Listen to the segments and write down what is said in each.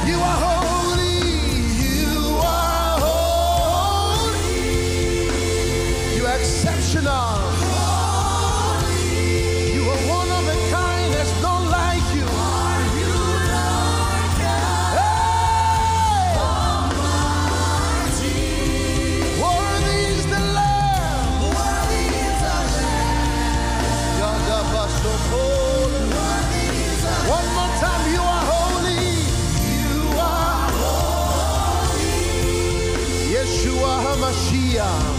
You are holy. You are holy. You are exceptional. You are one of a kind. There's none like you. Are you Lord God? Hey! Almighty. Worthy is the Lamb. Worthy is the Lamb. One more time. You are holy. You are holy. Yeshua HaMashiach.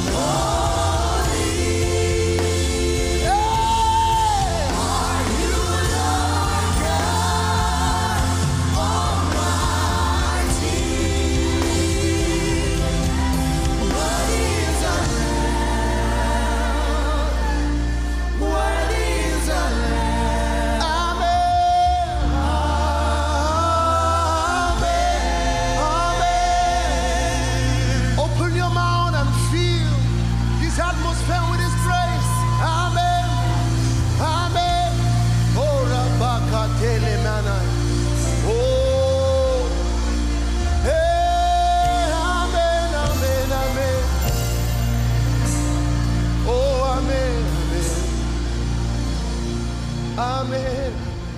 Amen.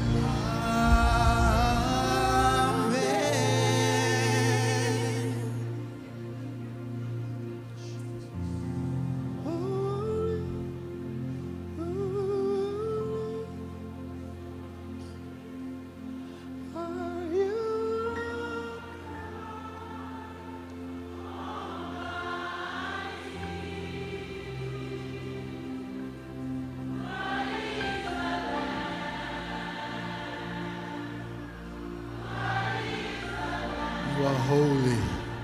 You are holy.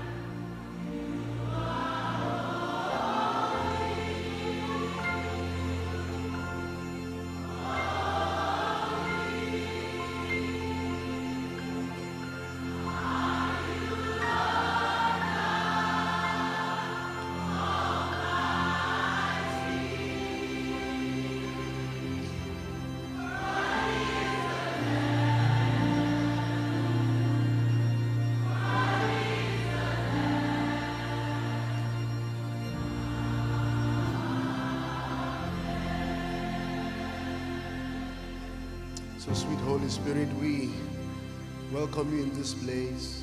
So, sweet Holy Spirit, we welcome you in this place.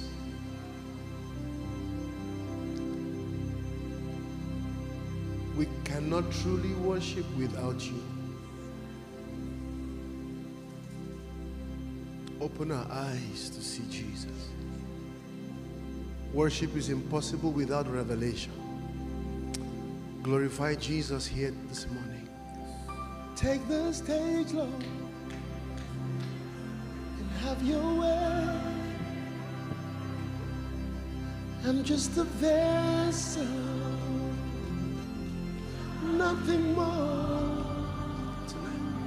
We cannot truly worship without you. Open our eyes to see Jesus. Worship is impossible without revelation. Glorify Jesus here this morning. Take the stage, Lord. Have your way. I'm just a vessel, nothing more. Tonight,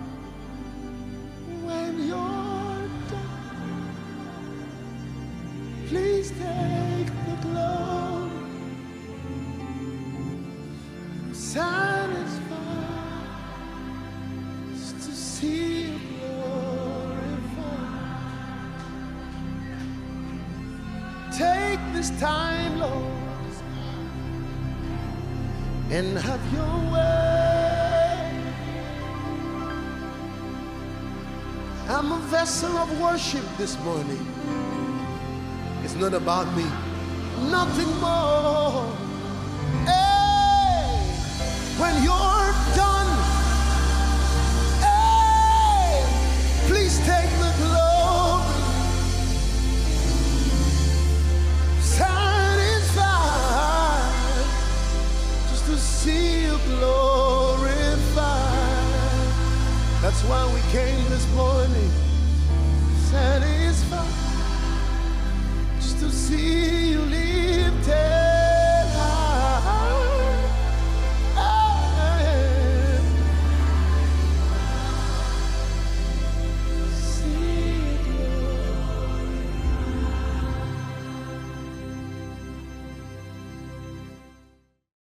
when you're done, please take the glory. I'm satisfied just to see you glorified. Take this time, Lord, and have your way. I'm a vessel of worship this morning. It's not about me, nothing more. Hey, when you're